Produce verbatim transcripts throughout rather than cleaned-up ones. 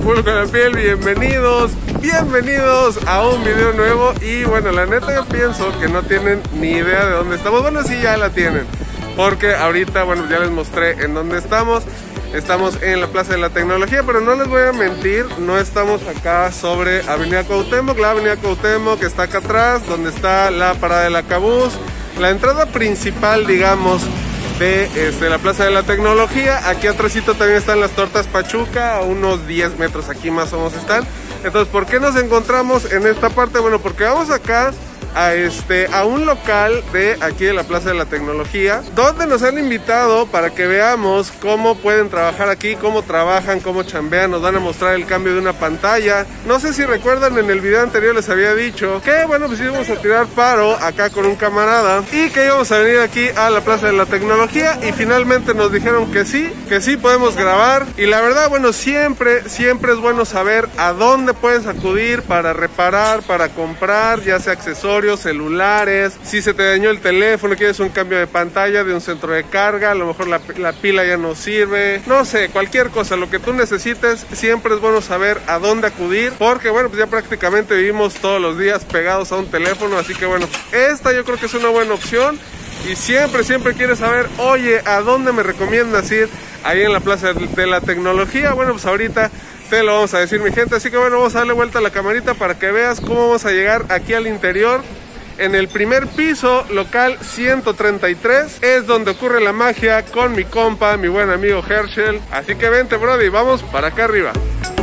Acapulco en la piel, bienvenidos, bienvenidos a un video nuevo. Y bueno, la neta yo pienso que no tienen ni idea de dónde estamos. Bueno, sí ya la tienen, porque ahorita, bueno, ya les mostré en dónde estamos. Estamos en la Plaza de la Tecnología, pero no les voy a mentir, no estamos acá sobre Avenida Cuauhtémoc, la Avenida Cuauhtémoc que está acá atrás, donde está la parada del Acabús, la entrada principal, digamos, de este, la Plaza de la Tecnología. Aquí atrásito también están las tortas Pachuca, a unos diez metros aquí más o menos están. Entonces, ¿por qué nos encontramos en esta parte? Bueno, porque vamos acá a, este, a un local de aquí de la Plaza de la Tecnología, donde nos han invitado para que veamos cómo pueden trabajar aquí, cómo trabajan, cómo chambean. Nos van a mostrar el cambio de una pantalla. No sé si recuerdan, en el video anterior les había dicho que, bueno, pues íbamos a tirar paro acá con un camarada y que íbamos a venir aquí a la Plaza de la Tecnología, y finalmente nos dijeron que sí, que sí podemos grabar. Y la verdad, bueno, siempre, siempre es bueno saber a dónde puedes acudir para reparar, para comprar, ya sea accesorios, celulares, si se te dañó el teléfono, quieres un cambio de pantalla de un centro de carga, a lo mejor la, la pila ya no sirve, no sé, cualquier cosa, lo que tú necesites, siempre es bueno saber a dónde acudir, porque bueno, pues ya prácticamente vivimos todos los días pegados a un teléfono, así que bueno, esta yo creo que es una buena opción. Y siempre, siempre quieres saber, oye, ¿a dónde me recomiendas ir? Ahí en la Plaza de la Tecnología. Bueno, pues ahorita te lo vamos a decir, mi gente. Así que bueno, vamos a darle vuelta a la camarita para que veas cómo vamos a llegar aquí al interior. En el primer piso, local ciento treinta y tres, es donde ocurre la magia con mi compa, mi buen amigo Herschel. Así que vente, brody, vamos para acá arriba.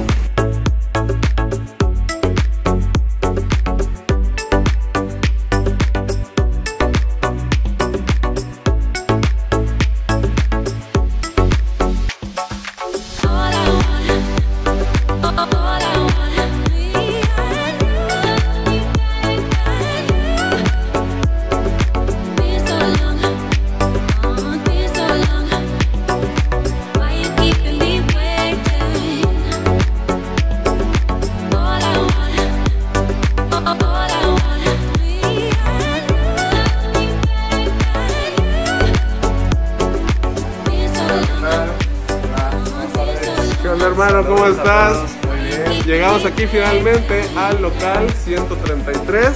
Hermano, ¿cómo estás? Muy bien. Llegamos aquí finalmente al local ciento treinta y tres,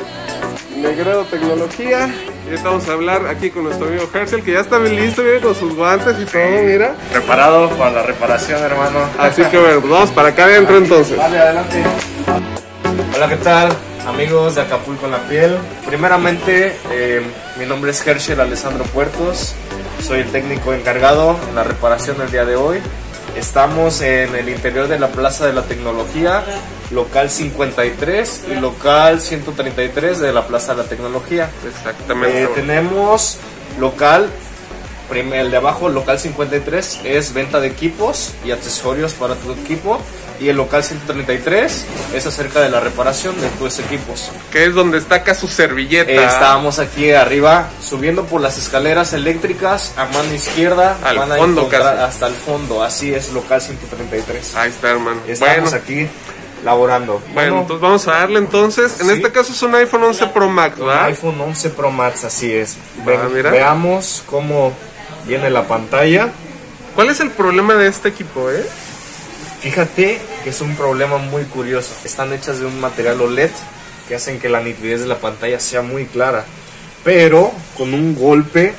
Negredo Tecnología, y estamos a hablar aquí con nuestro amigo Herschel, que ya está bien listo, viene con sus guantes y todo, mira. Preparado para la reparación, hermano. Así que bueno, pues vamos para acá adentro entonces. Vale, adelante. Hola, ¿qué tal? Amigos de Acapulco en la piel. Primeramente, eh, mi nombre es Herschel Alessandro Puertos, soy el técnico encargado en la reparación del día de hoy. Estamos en el interior de la Plaza de la Tecnología, local cincuenta y tres y local ciento treinta y tres de la Plaza de la Tecnología. Exactamente. Eh, tenemos local, el de abajo, local cincuenta y tres, es venta de equipos y accesorios para tu equipo. Y el local ciento treinta y tres es acerca de la reparación de tus equipos. Que es donde está acá su servilleta. Eh, estábamos aquí arriba, subiendo por las escaleras eléctricas, a mano izquierda, al van fondo a casi. Hasta el fondo. Así es, local ciento treinta y tres. Ahí está, hermano. Estamos bueno. aquí laborando. Bueno, bueno, entonces vamos a darle entonces. En ¿sí? este caso es un iPhone once Pro Max, ¿verdad? Un iPhone once Pro Max, así es. Ven, ah, mira. Veamos cómo viene la pantalla. ¿Cuál es el problema de este equipo, eh? Fíjate que es un problema muy curioso. Están hechas de un material O L E D que hacen que la nitidez de la pantalla sea muy clara, pero con un golpe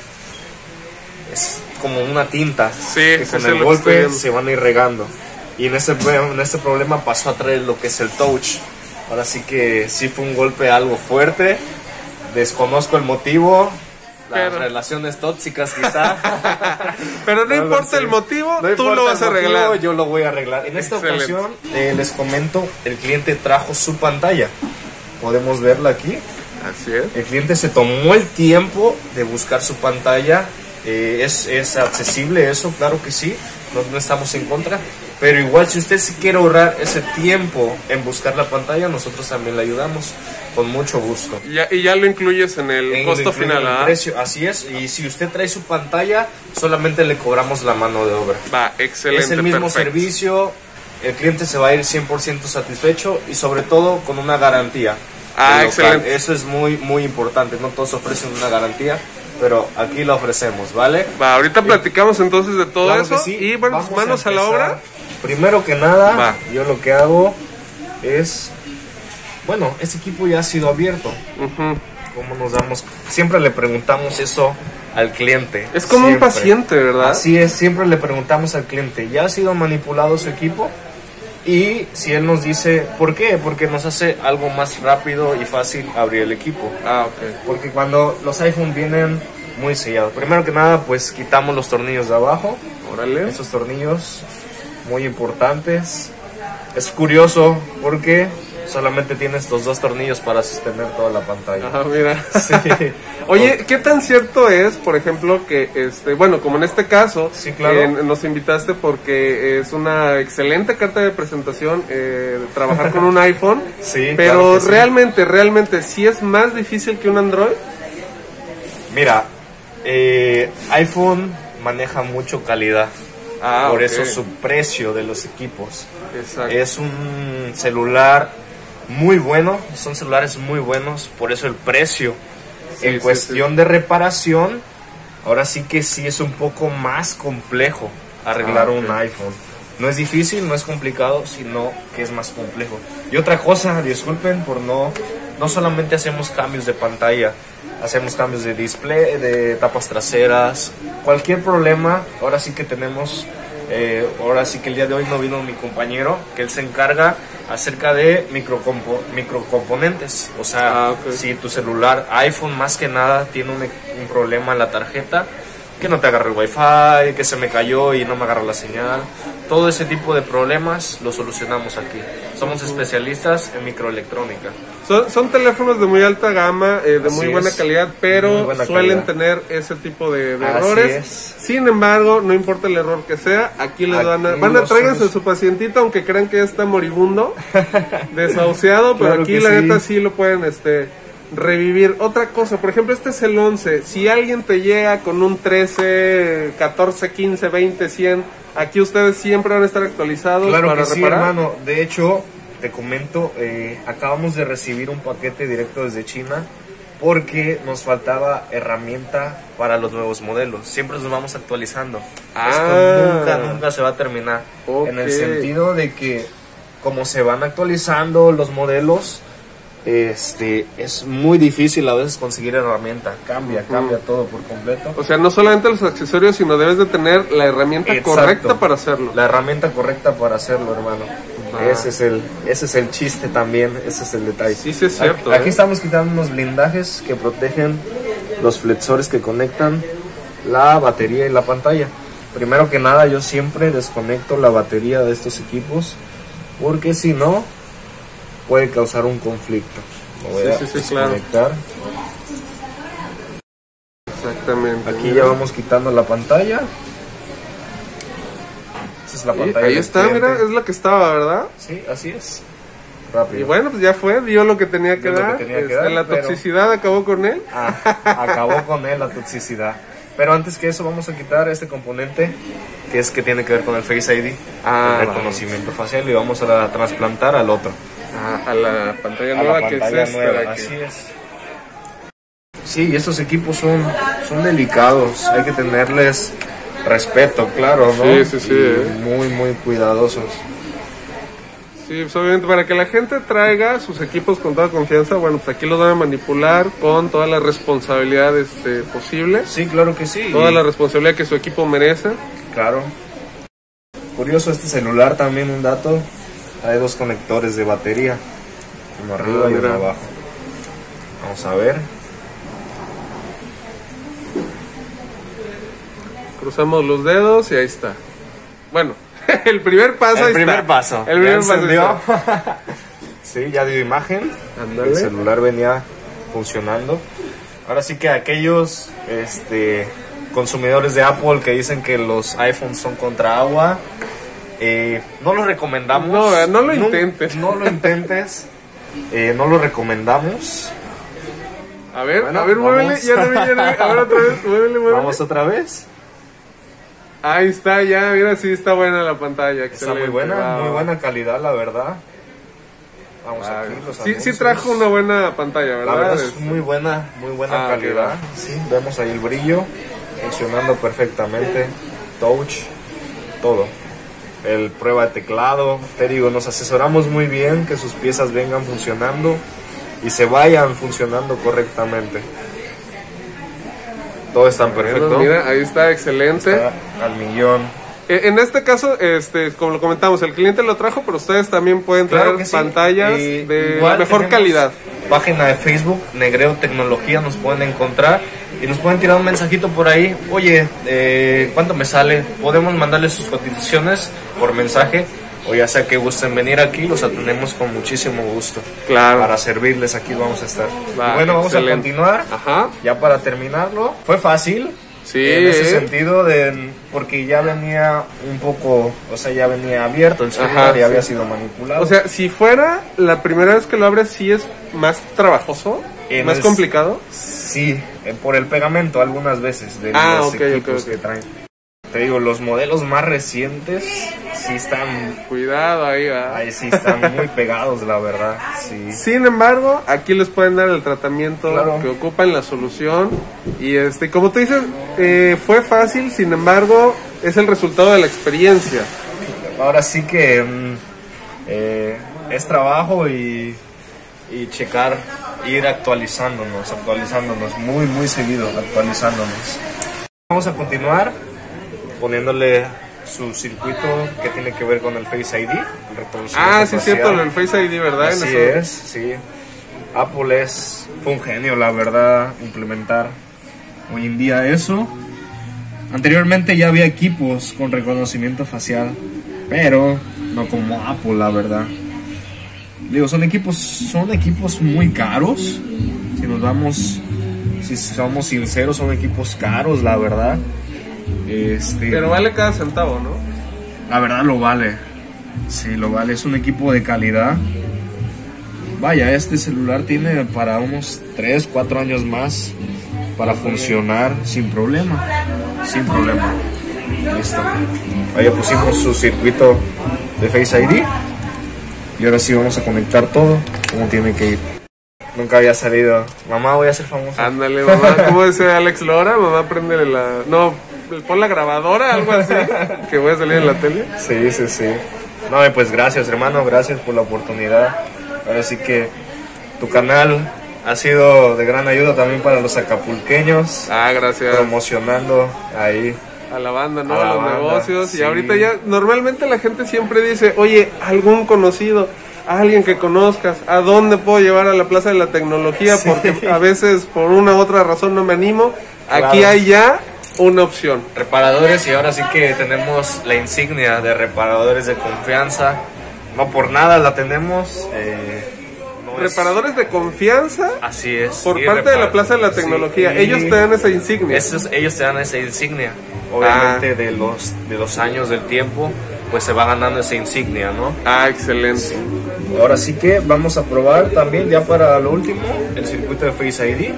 es como una tinta. Sí, que sí, con sí, el lo golpe estoy... se van a ir regando. Y en este, en este problema pasó a traer lo que es el touch. Ahora sí que sí fue un golpe algo fuerte. Desconozco el motivo. Las Pero... relaciones tóxicas quizá. Pero no, no importa el motivo, no tú lo vas a arreglar. Motivo, yo lo voy a arreglar. En esta Excelente. ocasión eh, les comento, el cliente trajo su pantalla. Podemos verla aquí. Así es. El cliente se tomó el tiempo de buscar su pantalla. Eh, es, es accesible eso, claro que sí. No, no estamos en contra. Pero igual, si usted se quiere ahorrar ese tiempo en buscar la pantalla, nosotros también le ayudamos con mucho gusto. Y ya, y ya lo incluyes en el en costo el, final, ¿ah? ¿eh? Precio, así es. Y si usted trae su pantalla, solamente le cobramos la mano de obra. Va, excelente. Es el mismo perfecto. servicio. El cliente se va a ir cien por ciento satisfecho y sobre todo con una garantía. Ah, excelente. Eso es muy, muy importante. No todos ofrecen una garantía, pero aquí la ofrecemos, ¿vale? Va, ahorita platicamos entonces de todo Claro eso. sí. Y bueno, Vamos manos a, a la empezar. obra. Primero que nada, Va. yo lo que hago es, bueno, este equipo ya ha sido abierto. Uh-huh. ¿Cómo nos damos? Siempre le preguntamos eso al cliente. Es como siempre. un paciente, ¿verdad? Así es, siempre le preguntamos al cliente, ¿ya ha sido manipulado su equipo? Y si él nos dice, ¿por qué? Porque nos hace algo más rápido y fácil abrir el equipo. Ah, ok. Porque cuando los iPhone vienen muy sellados, primero que nada, pues quitamos los tornillos de abajo. Órale. Esos tornillos muy importantes. Es curioso porque solamente tienes estos dos tornillos para sostener toda la pantalla. Ah, mira. Sí. Oye, ¿qué tan cierto es, por ejemplo, que, este, bueno, como en este caso, Sí, claro. eh, nos invitaste porque es una excelente carta de presentación eh, trabajar con un iPhone, Sí, pero claro que sí. realmente, realmente, ¿sí es más difícil que un Android? Mira, eh, iPhone maneja mucho calidad. Ah, por ok. eso su precio de los equipos. Exacto. Es un celular muy bueno, son celulares muy buenos, por eso el precio. Sí, en sí, cuestión de reparación, ahora sí que sí es un poco más complejo arreglar Ah, ok. un iPhone. No es difícil, no es complicado, sino que es más complejo. Y otra cosa, disculpen por no, no solamente hacemos cambios de pantalla, hacemos cambios de display, de tapas traseras, cualquier problema, ahora sí que tenemos, eh, ahora sí que el día de hoy no vino mi compañero, que él se encarga acerca de microcompo, microcomponentes. O sea, Ah, ok. si tu celular, iPhone más que nada, tiene un, un problema en la tarjeta, que no te agarra el wifi, que se me cayó y no me agarra la señal. Todo ese tipo de problemas lo solucionamos aquí. Somos especialistas en microelectrónica. Son, son teléfonos de muy alta gama, eh, de Así muy buena es. calidad, pero Muy buena suelen calidad. tener ese tipo de, de Así errores. es. Sin embargo, no importa el error que sea, aquí les Aquí van a... Van a los tráiganse somos- su pacientito, aunque crean que ya está moribundo, desahuciado, pero Claro aquí que la sí. neta sí lo pueden este revivir. Otra cosa, por ejemplo, este es el once. Si alguien te llega con un trece, catorce, quince, veinte, cien, aquí ustedes siempre van a estar actualizados Claro para que sí, reparar. hermano. De hecho, te comento, eh, acabamos de recibir un paquete directo desde China porque nos faltaba herramienta para los nuevos modelos. Siempre nos vamos actualizando. Ah. Esto nunca, nunca se va a terminar. Ok. En el sentido de que como se van actualizando los modelos, este es muy difícil a veces conseguir herramienta. Cambia, Ujú. cambia todo por completo. O sea, no solamente los accesorios, sino debes de tener la herramienta Exacto. correcta para hacerlo. La herramienta correcta para hacerlo, hermano. Ah. Ese es el ese es el chiste también, ese es el detalle. Sí, sí es cierto, Aquí, aquí ¿eh? estamos quitando unos blindajes que protegen los flexores que conectan la batería y la pantalla. Primero que nada, yo siempre desconecto la batería de estos equipos porque si no puede causar un conflicto. Lo voy Sí, a sí, sí, claro. desconectar. Exactamente. Aquí ya vamos quitando la pantalla. Esa es la Sí, pantalla. ahí del está, cliente. mira, es la que estaba, ¿verdad? Sí, así es. Rápido. Y bueno, pues ya fue, dio lo que tenía que Dio lo que dar. tenía que Este, dar, la pero- toxicidad acabó con él. Ah, acabó con él la toxicidad. Pero antes que eso vamos a quitar este componente que es que tiene que ver con el Face I D, Ah, el vale. reconocimiento facial, y vamos a trasplantar al otro. Ah, a la pantalla A nueva la que pantalla es esta nueva, de aquí. así es. Sí, y estos equipos son, son delicados, hay que tenerles respeto, claro, ¿no? Sí, sí, sí, Y eh. muy, muy cuidadosos. Sí, pues obviamente para que la gente traiga sus equipos con toda confianza, bueno, pues aquí los van a manipular con toda la responsabilidad este, posible. Sí, claro que sí. Toda y- la responsabilidad que su equipo merece. Claro. Curioso este celular, también un dato. Hay dos conectores de batería, uno arriba Ah, y uno mira. abajo. Vamos a ver. Cruzamos los dedos y ahí está. Bueno, el primer paso ahí El primer está. paso. El primer ¿Ya paso ahí encendió? está. Sí, ya dio imagen. Ándale. El celular venía funcionando. Ahora sí que aquellos este, consumidores de Apple que dicen que los iPhones son contra agua, eh, no lo recomendamos. No, no lo intentes. No lo intentes. Eh, no lo recomendamos. A ver, Bueno, a ver, muévele, vamos. ya le vi, ya le vi. A ver otra vez, muévele, muévele. Vamos otra vez. Ahí está, ya, mira, sí está buena la pantalla. Está Excelente. muy buena, Wow. muy buena calidad, la verdad. Vamos Wow. aquí, los Sí, sí anuncios. trajo una buena pantalla, ¿verdad? La verdad es Este, muy buena, muy buena Ah, calidad. ok, Sí, vemos ahí el brillo funcionando perfectamente, touch, todo. el prueba de teclado. Te digo, nos asesoramos muy bien que sus piezas vengan funcionando y se vayan funcionando correctamente. Todo está perfecto. Bueno, mira, ahí está, excelente. Está al millón. En este caso, este, como lo comentamos, el cliente lo trajo, pero ustedes también pueden traer Claro que sí. pantallas Y de igual mejor tenemos calidad. Página de Facebook, Negreo Tecnología, nos pueden encontrar y nos pueden tirar un mensajito por ahí. Oye, eh, ¿cuánto me sale? Podemos mandarles sus cotizaciones por mensaje, o ya sea que gusten venir aquí, los atendemos con muchísimo gusto. Claro. Para servirles, aquí vamos a estar. Va, Y bueno, vamos excelente. a continuar. Ajá. Ya para terminarlo, fue fácil. Sí. En ese sentido, de, porque ya venía un poco, o sea, ya venía abierto el celular, Ajá, ya había sí. sido manipulado. O sea, si fuera la primera vez que lo abres, sí es más trabajoso, En más el- complicado. Sí, eh, por el pegamento algunas veces de Ah, los ok, equipos ok, ok. que traen. Te digo, los modelos más recientes sí están, Cuidado ahí, va. ahí sí están muy pegados, la verdad. Sí. Sin embargo, aquí les pueden dar el tratamiento Claro. que ocupan, la solución. Y este, como tú dices, eh, fue fácil, sin embargo, es el resultado de la experiencia. Ahora sí que mm, eh, es trabajo y, y checar, ir actualizándonos, actualizándonos muy, muy seguido, actualizándonos. Vamos a continuar poniéndole su circuito que tiene que ver con el Face I D, el reconocimiento Ah, sí, es facial. cierto, el Face I D, ¿verdad? En Así eso- es, sí. Apple es, fue un genio, la verdad, implementar hoy en día eso. Anteriormente ya había equipos con reconocimiento facial, pero no como Apple, la verdad. Digo, son equipos, son equipos muy caros. Si nos vamos, si somos sinceros, son equipos caros, la verdad. Este, Pero vale cada centavo, ¿no? la verdad lo vale. Sí, lo vale. Es un equipo de calidad. Vaya, este celular tiene para unos tres, cuatro años más para funcionar sin problema. Sin problema. Listo. Ahí pusimos su circuito de Face I D. Y ahora sí vamos a conectar todo como tiene que ir. Nunca había salido. Mamá, voy a ser famosa. Ándale, mamá. ¿Cómo dice Alex Lora? Mamá, préndele la... No, pon la grabadora, algo así. Que voy a salir en la tele. Sí, sí, sí. No, y pues gracias, hermano, gracias por la oportunidad. Ahora sí que tu canal ha sido de gran ayuda también para los acapulqueños, Ah, gracias. promocionando ahí. A la banda, ¿no? A A, la los banda, negocios. sí. Y ahorita ya, normalmente la gente siempre dice, oye, algún conocido, alguien que conozcas, ¿a dónde puedo llevar a la Plaza de la Tecnología? Sí. Porque a veces por una u otra razón no me animo. Aquí Claro. hay ya una opción. Reparadores, y ahora sí que tenemos la insignia de reparadores de confianza. No por nada la tenemos. eh, no es- Reparadores de confianza Así es. por y parte de la repar- Plaza de la sí, Tecnología. y Ellos te dan esa insignia. esos- ellos te dan esa insignia. Obviamente Ah. de los de los años del tiempo, pues se va ganando esa insignia, ¿no? Ah, excelente. Ahora sí que vamos a probar también, ya para lo último, el circuito de Face I D.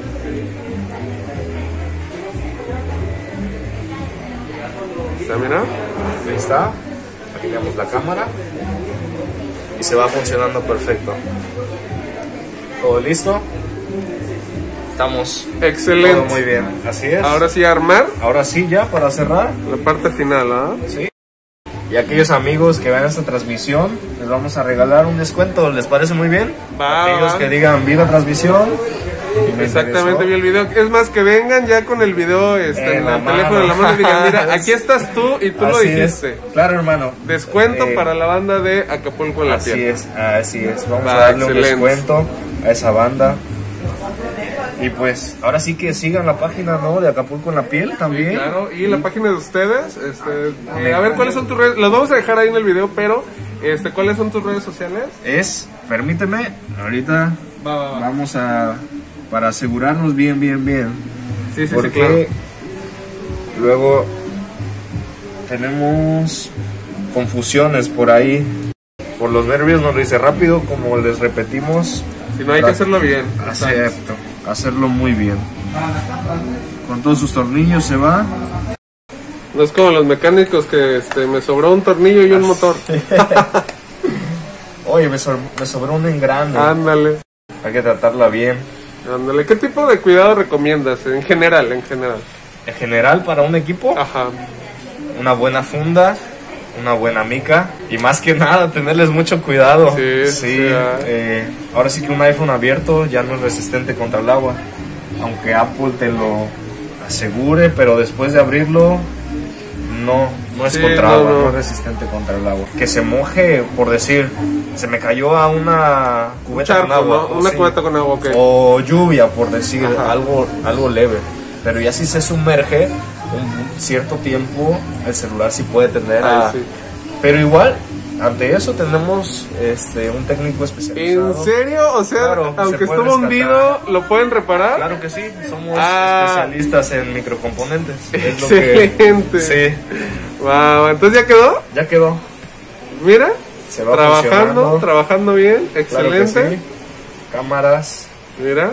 ¿Está, mira? Ahí está. Aquí tenemos la cámara. Y se va funcionando perfecto. ¿Todo listo? Estamos Excelente. todo muy bien. Así es. Ahora sí, armar Ahora sí, ya para cerrar. la parte final, ¿ah? Sí. Y aquellos amigos que vean esta transmisión, les vamos a regalar un descuento. ¿Les parece muy bien? Va, Aquellos va. que digan vi la transmisión. y me Exactamente, interesó. vi el video. Es más, que vengan ya con el video este, En en la el teléfono en la mano. mano y digan, mira, aquí estás tú y tú lo Así dijiste. es. Claro, hermano. Descuento Eh, para la banda de Acapulco en la Así piel. es, así es. Vamos Va, a darle excelente. un descuento a esa banda. Y pues, ahora sí que sigan la página, ¿no? De Acapulco en la piel también. Claro, y la página de ustedes, este, eh, a ver cuáles son tus redes, las vamos a dejar ahí en el video, pero este, ¿cuáles son tus redes sociales? Es, permíteme, ahorita Va, va, va. vamos a, para asegurarnos bien, bien, bien. Sí, sí, sí, Porque claro. luego tenemos confusiones por ahí. Por los nervios nos lo hice rápido, como les repetimos. Si no, hay que hacerlo bien. Acepto, hacerlo muy bien. Con todos sus tornillos se va. No es como los mecánicos que este, me sobró un tornillo y un motor. Oye, me, so- me sobró un engrane. Ándale, Hay que tratarla bien. ándale. ¿Qué tipo de cuidado recomiendas en general, en general? En general, para un equipo, Ajá. una buena funda, una buena mica y más que nada tenerles mucho cuidado. Sí, sí, sí, eh, ahora sí que un iPhone abierto ya no es resistente contra el agua, aunque Apple te lo asegure, pero después de abrirlo no, no es Sí, contra no, agua, no. no es resistente contra el agua. Que se moje, por decir, se me cayó a una cubeta Charco, con agua, ¿no? Una sí. cubeta con agua, ok. O lluvia, por decir, Ajá. algo, algo leve. Pero ya si se sumerge un cierto tiempo, el celular sí puede tender Ay, a... sí. Pero igual, ante eso tenemos este, un técnico especializado. ¿En serio? O sea, Claro, se aunque puede estuvo rescatar. hundido, ¿lo pueden reparar? Claro que sí, somos Ah. especialistas en microcomponentes. Es lo que- Excelente. sí, Wow, entonces ya quedó. ya quedó. Mira, Se va trabajando, funcionando. trabajando bien, Claro que excelente. sí. Cámaras. Mira,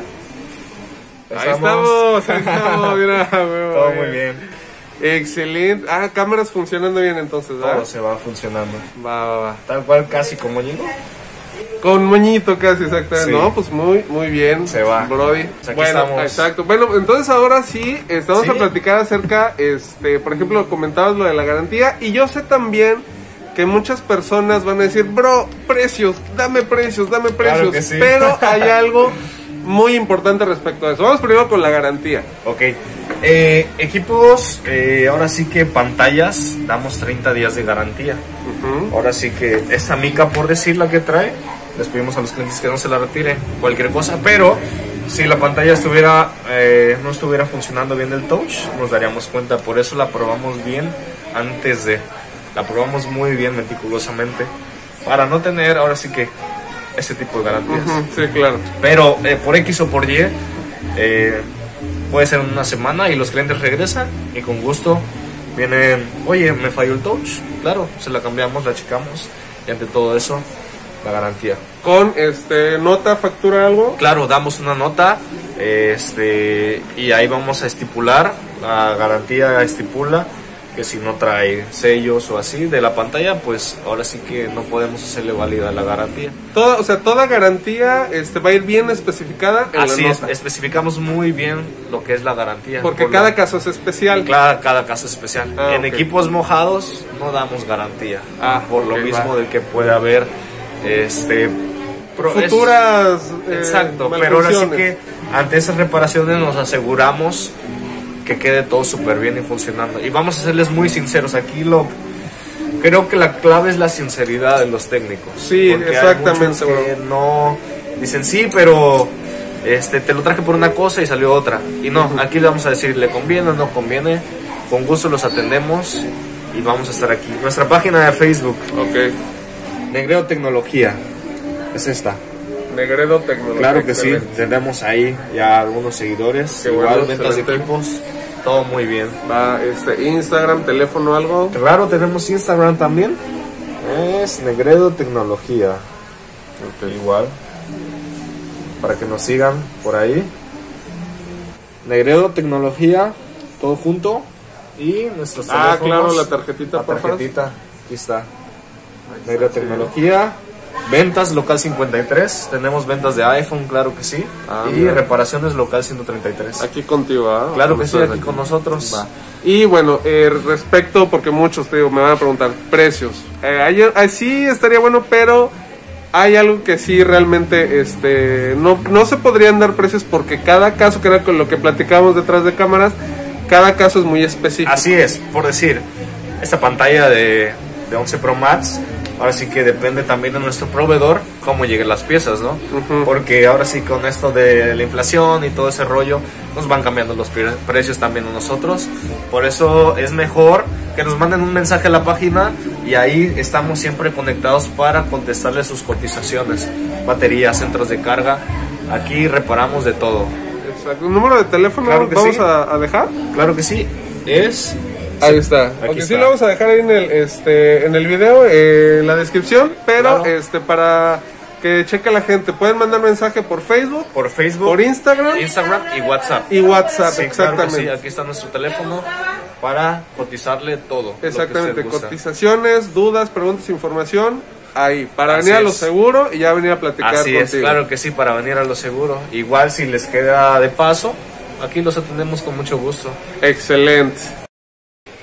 ahí Estamos. estamos, ahí estamos, mira, huevo, Todo eh. muy bien. Excelente. Ah, cámaras funcionando bien entonces, ¿verdad? Todo se va funcionando. Va, va, va. Tal cual, casi como llegó. Con moñito casi, exactamente. Sí. No, pues muy, muy bien. Se va. Brody. Pues aquí bueno, estamos. exacto. Bueno, entonces ahora sí, este, vamos Sí. a platicar acerca, este, por ejemplo, comentabas lo de la garantía. Y yo sé también que muchas personas van a decir, bro, precios, dame precios, dame Claro precios. que sí. Pero hay algo muy importante respecto a eso. Vamos primero con la garantía. Ok. Eh, equipos, eh, ahora sí que pantallas, damos treinta días de garantía. Ujú. Ahora sí que esta mica, por decir la que trae, les pedimos a los clientes que no se la retiren, cualquier cosa, pero si la pantalla estuviera eh, no estuviera funcionando bien del touch, nos daríamos cuenta. Por eso la probamos bien antes de, la probamos muy bien meticulosamente, para no tener ahora sí que ese tipo de garantías. Ujú, sí, claro. Pero eh, por X o por Y, eh, puede ser en una semana y los clientes regresan y con gusto vienen, oye, me falló el touch. Claro, se la cambiamos, la checamos y ante todo eso, la garantía. Con este nota, factura, algo. Claro, damos una nota este, y ahí vamos a estipular, la garantía estipula que si no trae sellos o así de la pantalla, pues ahora sí que no podemos hacerle válida la garantía. Toda, o sea, toda garantía este, va a ir bien especificada en Así la es, nota. especificamos muy bien lo que es la garantía. Porque Por cada lo- caso es especial. Cada, cada caso es especial. Ah, en ok. equipos mojados no damos garantía. Ah, por lo ok, mismo va. de que puede haber este pro- es- Futuras eh, exacto, pero ahora sí malfunciones. que ante esas reparaciones nos aseguramos que quede todo súper bien y funcionando. Y vamos a serles muy sinceros, aquí lo creo que la clave es la sinceridad de los técnicos. Sí, Porque hay exactamente, muchos que no dicen sí, pero este te lo traje por una cosa y salió otra. Y no, aquí le vamos a decir, le conviene o no conviene, con gusto los atendemos y vamos a estar aquí. Nuestra página de Facebook, Ok. Negreo Tecnología, es esta. Negredo Tecnología. Claro que sí, excelente. tenemos ahí ya algunos seguidores, Qué igual bueno, ventas de excelente. equipos, todo muy bien. Va, este, Instagram, teléfono, algo. Claro, tenemos Instagram también, es Negredo Tecnología, igual, para que nos sigan por ahí. Negredo Tecnología, todo junto, y nuestros Ah, teléfonos. claro, la tarjetita, La por favor. tarjetita, aquí está. Negredo Tecnología. Ventas local cincuenta y tres, tenemos ventas de iPhone, claro que sí, Ah, y mira. reparaciones local ciento treinta y tres. Aquí contigo, ¿ah? Claro Con que sí, ustedes aquí con nosotros. Va. Y bueno, eh, respecto, porque muchos te digo, me van a preguntar, precios. Eh, hay- hay- sí estaría bueno, pero hay algo que sí realmente este, no, no se podrían dar precios porque cada caso, que era con lo que platicábamos detrás de cámaras, cada caso es muy específico. Así es, por decir, esta pantalla de, de once Pro Max, ahora sí que depende también de nuestro proveedor cómo lleguen las piezas, ¿no? Ujú. Porque ahora sí con esto de la inflación y todo ese rollo, nos van cambiando los pre- precios también a nosotros. Por eso es mejor que nos manden un mensaje a la página y ahí estamos siempre conectados para contestarles sus cotizaciones, baterías, centros de carga. Aquí reparamos de todo. Exacto. ¿Un número de teléfono Claro que vamos sí. a, a dejar? Claro que sí, es... Ahí está. Aquí Aunque sí está. lo vamos a dejar ahí en el, este, en el video, eh, en la descripción, pero Claro. este, para que cheque la gente, pueden mandar mensaje por Facebook, Por Facebook, por Instagram Instagram y WhatsApp. y WhatsApp, Sí, claro que exactamente. sí, aquí está nuestro teléfono para cotizarle todo. lo que Exactamente, usted gusta. cotizaciones, dudas, preguntas, información, ahí, para Así venir a lo es. seguro y ya venir a platicar Así contigo. es, claro que sí, para venir a lo seguro. Igual si les queda de paso, aquí los atendemos con mucho gusto. Excelente.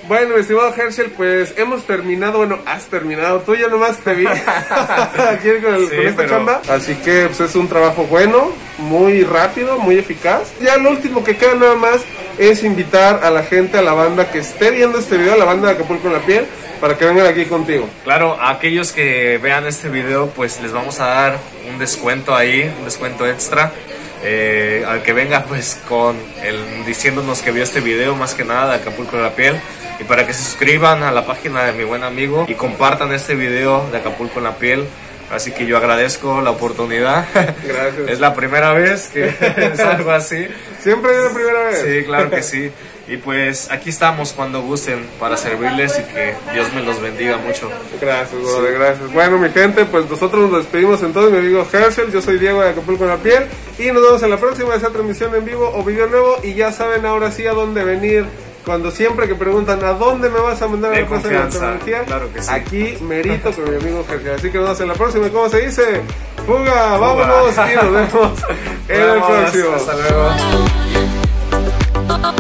Bueno, mi estimado Herschel, pues hemos terminado, bueno, has terminado, tú ya nomás te vi aquí con, el, sí, con esta pero... chamba, así que pues es un trabajo bueno, muy rápido, muy eficaz. Ya lo último que queda nada más es invitar a la gente, a la banda que esté viendo este video, a la banda de Acapulco en la Piel, para que vengan aquí contigo. Claro, a aquellos que vean este video, pues les vamos a dar un descuento ahí, un descuento extra. Eh, al que venga pues con el diciéndonos que vio este video, más que nada de Acapulco en la Piel, y para que se suscriban a la página de mi buen amigo y compartan este video de Acapulco en la Piel. Así que yo agradezco la oportunidad. Gracias. Es la primera vez que es algo así. ¿Siempre es la primera vez? Sí, claro que sí. Y pues aquí estamos cuando gusten para servirles y que Dios me los bendiga mucho. Gracias, brother, sí. Gracias. Bueno, mi gente, pues nosotros nos despedimos entonces, mi amigo Herschel. Yo soy Diego de Acapulco en la Piel y nos vemos en la próxima de esa transmisión en vivo o video nuevo. Y ya saben ahora sí a dónde venir. Cuando siempre que preguntan ¿a dónde me vas a mandar a la cosa de la tecnología? Claro que sí. Aquí merito con mi amigo Herschel. Así que nos vemos en la próxima. ¿Cómo se dice? ¡Fuga! ¡Vámonos! Y nos vemos en el próximo. Hasta luego.